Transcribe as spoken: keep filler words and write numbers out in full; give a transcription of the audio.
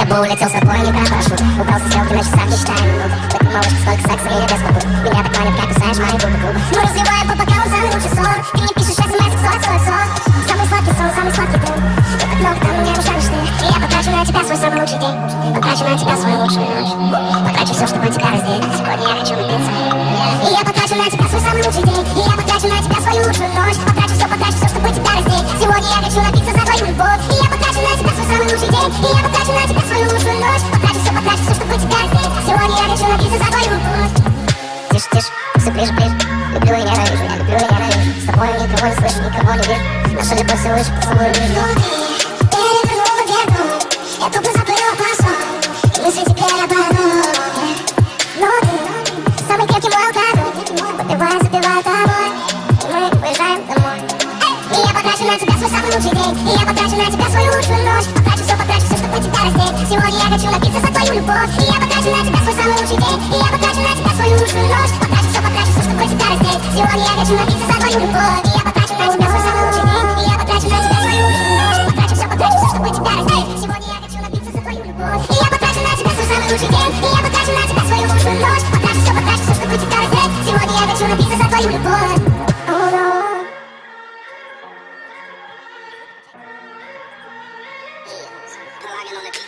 Я бы улетел с тобой, не про парашют. Упал со стрелки на часах, не считая минуты. Такой малышка, сколько секса, и я без побуд. Меня так манит, как кусаешь мои губы клубы. Мы разливаем по бокалам самый лучший сон. Ты не пишешь смс, сон, сон, сон. Самый сладкий сон, самый сладкий дым. Я так много там, мне нужна лишь ты. И я потрачу на тебя свой самый лучший день. Потрачу на тебя свою лучшую ночь. Потрачу все, чтобы тебя разделить. Сегодня я хочу напиться. И я потрачу на тебя свой самый лучший день. И я потрачу на тебя свою лучшую ночь. Потрачу все, потрачу все, чтобы тебя разделить. Сегодня я хочу напиться за твою любовь. И я потрачу на тебя свой самый лучший день. И я потрачу на тебя свою лучшую ночь. Потрачу все, потрачу все, чтобы тебя разделить. Сегодня я хочу напиться за твою любовь. Тише, тише, все ближе, ближе. Люблю и ненавижу, я люблю и ненавижу. С тобой никого не слышу, никого не вижу. Наша любовь все лучше, поцелуй лишь. Перевернула вверху, я тупо забыла про сон. И мысли теперь об одном. Но ты самый крепкий мой алкоголь. Выпивая, запивая тобой. И мы уезжаем домой. И я потрачу на тебя свой самый лучший день. И я потрачу на тебя свою лучшую ночь. Потрачу все, потрачу все, чтобы тебя разделить. Сегодня я хочу напиться за твою любовь. И я потрачу на тебя свой самый лучший день. И я потрачу на тебя свою лучшую ночь. Потрачу все, потрачу все, чтобы тебя разделить. Сегодня я хочу напиться за твою любовь. И я потрачу на тебя свой самый лучший день. И я потрачу на тебя свою лучшую ночь. Потрачу все, потрачу все, чтобы тебя разделить. Сегодня я хочу напиться за твою любовь. И я потрачу на тебя свой самый лучший день. И я потрачу на тебя свою лучшую ночь. Потрачу все, потрачу все, чтобы тебя разделить. Сегодня я хочу напиться за твою любовь. Oh, no.